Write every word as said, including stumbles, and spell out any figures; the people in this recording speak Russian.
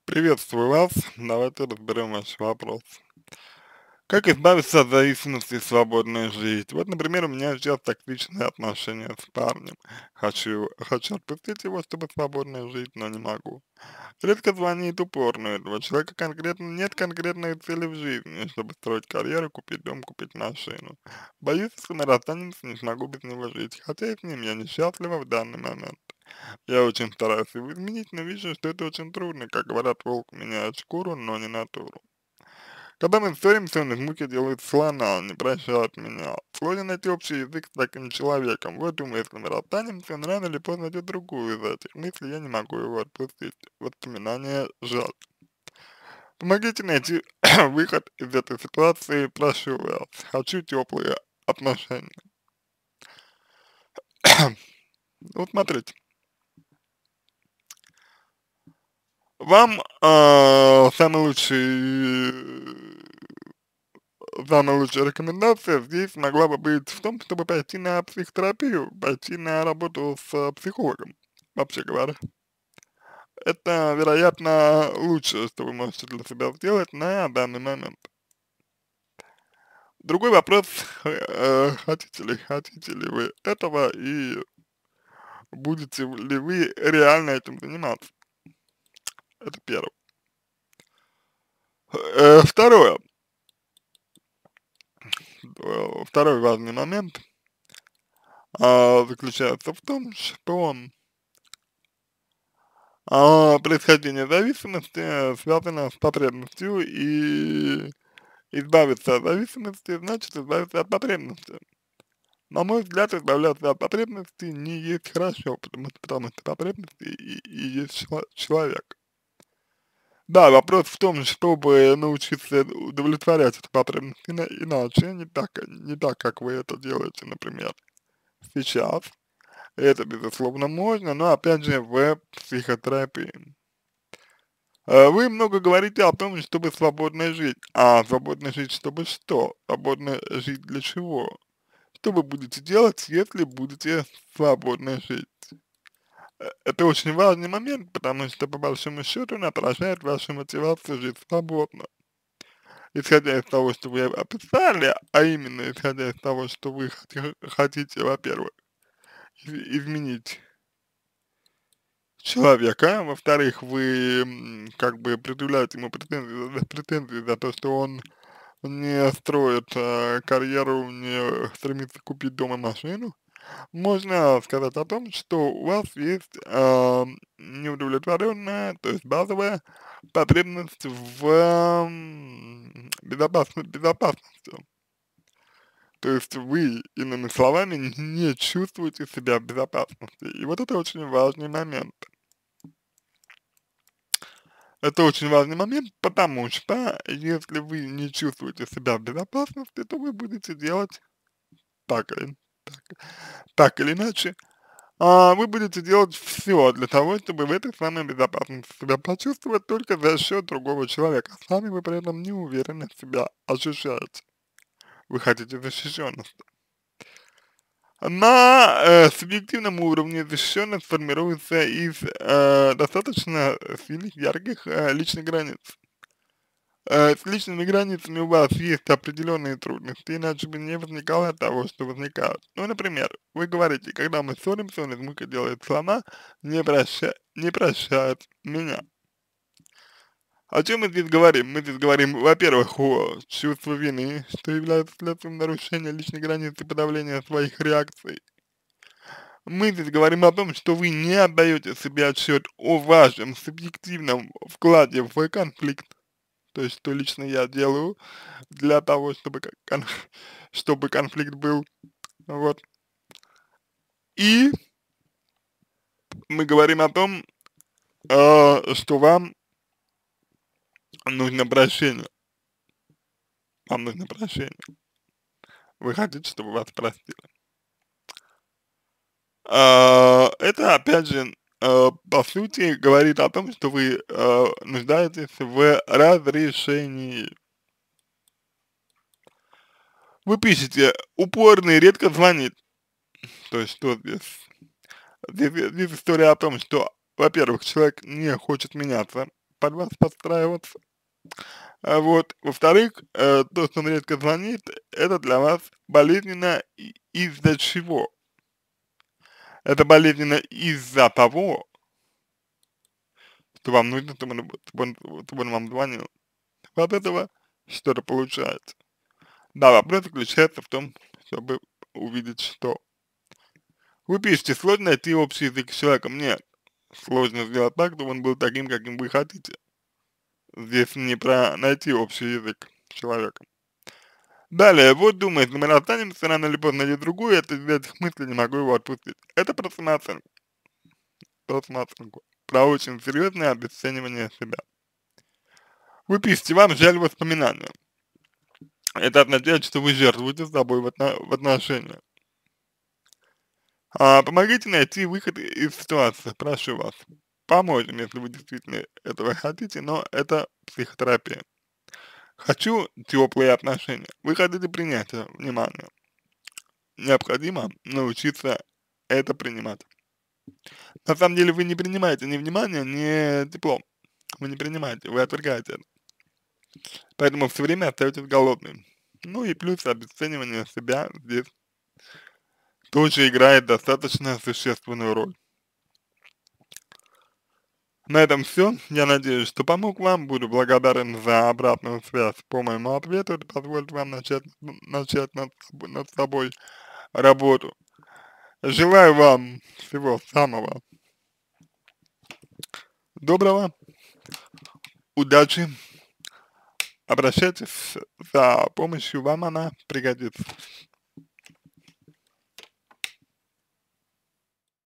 Приветствую вас. Давайте разберем ваш вопрос. Как избавиться от зависимости и свободно жить? Вот, например, у меня сейчас токсичные отношения с парнем. Хочу, хочу отпустить его, чтобы свободно жить, но не могу. Редко звонит упорно. У этого человека конкретно нет конкретной цели в жизни, чтобы строить карьеру, купить дом, купить машину. Боюсь, если мы расстанемся, не смогу без него жить. Хотя и с ним я несчастлива в данный момент. Я очень стараюсь его изменить, но вижу, что это очень трудно. Как говорят, волк меняет шкуру, но не натуру. Когда мы ссоримся, он из муки делает слона, он не прощает меня. Сложно найти общий язык с таким человеком. Вот думаю, если мы расстанемся, он рано или поздно найдет другую из этих мыслей, я не могу его отпустить. Воспоминания жаль. Помогите найти выход из этой ситуации, прошу вас. Хочу теплые отношения. Вот смотрите. Вам а, самый лучший, самая лучшая рекомендация здесь могла бы быть в том, чтобы пойти на психотерапию, пойти на работу с э, психологом, вообще говоря. Это, вероятно, лучшее, что вы можете для себя сделать на данный момент. Другой вопрос, э, хотите ли, хотите ли вы этого и будете ли вы реально этим заниматься? Это первое. Э, второе, э, второй важный момент а, заключается в том, что а, происхождение зависимости связано с потребностью, и избавиться от зависимости значит избавиться от потребности. На мой взгляд, избавляться от потребности не есть хорошо, потому, что- потому что потребности и, и есть чело- человек. Да, вопрос в том, чтобы научиться удовлетворять эту потребность ина- иначе, не так, не так, как вы это делаете, например, сейчас. Это, безусловно, можно, но, опять же, в психотерапии. Э, Вы много говорите о том, чтобы свободно жить. А свободно жить, чтобы что? Свободно жить для чего? Что вы будете делать, если будете свободно жить? Э, Это очень важный момент, потому что, по большому счету, он отражает вашу мотивацию жить свободно. Исходя из того, что вы описали, а именно исходя из того, что вы хоте- хотите, во-первых, из- изменить человека, во-вторых, вы м, как бы предъявляете ему претензии, за- претензии за то, что он не строит э, карьеру, не стремится купить дом и машину, можно сказать о том, что у вас есть э, неудовлетворенная, то есть базовая потребность в м, безопасности, безопасности. То есть вы, иными словами, не чувствуете себя в безопасности. И вот это очень важный момент. Это очень важный момент, потому что если вы не чувствуете себя в безопасности, то вы будете делать так или, так, так или иначе, а, вы будете делать все для того, чтобы в этой самой безопасности себя почувствовать только за счет другого человека. А сами вы при этом не уверенно себя ощущаете. Вы хотите защищенности. На э, субъективном уровне защищенность формируется из э, достаточно сильных, ярких э, личных границ. Э, с личными границами у вас есть определенные трудности, иначе бы не возникало того, что возникает. Ну, например, вы говорите, когда мы ссоримся, он из муки делает слона, не, проща... не прощает меня. О чем мы здесь говорим? Мы здесь говорим, во-первых, о чувстве вины, что является следствием нарушения личной границы и подавления своих реакций. Мы здесь говорим о том, что вы не отдаете себе отчет о вашем субъективном вкладе в конфликт, то есть что лично я делаю для того, чтобы кон кон чтобы конфликт был, вот. И мы говорим о том, э, что вам нужно прощение, вам нужно прощение. Вы хотите, чтобы вас простили. А, это, опять же, э, по сути, говорит о том, что вы, э, нуждаетесь в разрешении. Вы пишете: "Упорный, редко звонит". То есть что здесь? Здесь здесь история о том, что, во-первых, человек не хочет меняться. под вас подстраиваться. А вот, во-вторых, э, то, что он редко звонит, это для вас болезненно и из-за чего? Это болезненно из-за того, что вам нужно, чтобы он, чтобы он, чтобы он вам звонил. Вы от этого что-то получаете. Да, вопрос заключается в том, чтобы увидеть, что вы пишете, сложно найти общий язык с человеком. Нет, сложно сделать так, чтобы он был таким, каким вы хотите. Здесь не про найти общий язык с человеком. Далее, вот думает, мы расстанемся, рано или поздно найдет другую, это из этих мыслей не могу его отпустить. Это про самооценку. Про самооценку. Про очень серьезное обесценивание себя. Вы пишете, вам жаль воспоминания. Это означает, что вы жертвуете собой в, отно в отношениях. А, помогите найти выход из ситуации, прошу вас. Поможем, если вы действительно этого хотите, но это психотерапия. Хочу теплые отношения. Вы хотите принятия, внимание. Необходимо научиться это принимать. На самом деле вы не принимаете ни внимание, ни тепло. Вы не принимаете, вы отвергаете это. Поэтому все время остаетесь голодным. Ну и плюс обесценивание себя здесь тоже играет достаточно существенную роль. На этом все. Я надеюсь, что помог вам. Буду благодарен за обратную связь по моему ответу. Это позволит вам начать, начать над, над собой работу. Желаю вам всего самого доброго, удачи. Обращайтесь за помощью, вам она пригодится.